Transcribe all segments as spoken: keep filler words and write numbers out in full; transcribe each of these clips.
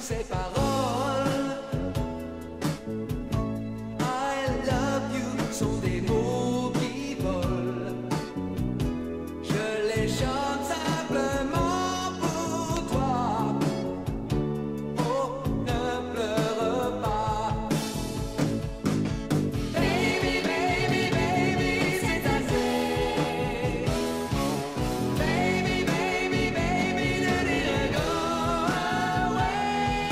ces paroles. I love you sont des mots qui volent. Je les chante simplement pour toi. Oh, ne pleure pas. Baby, baby, baby, c'est assez. Baby, baby, baby, ne dis go away.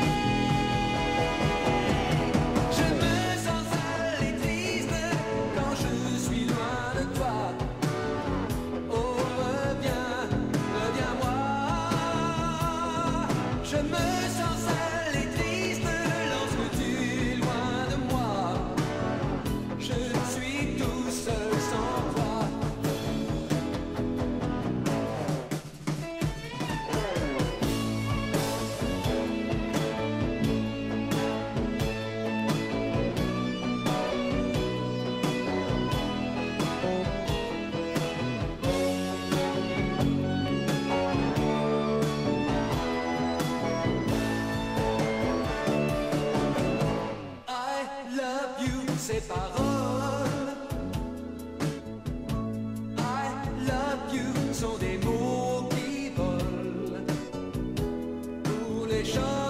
Je me sens seul et triste quand je suis loin de toi. Oh, reviens, reviens-moi. Je me sens seul et triste lorsque tu es loin de moi. Je suis tout seul sans toi. I love you, ces paroles. I love you sont des mots qui volent. Pour les gens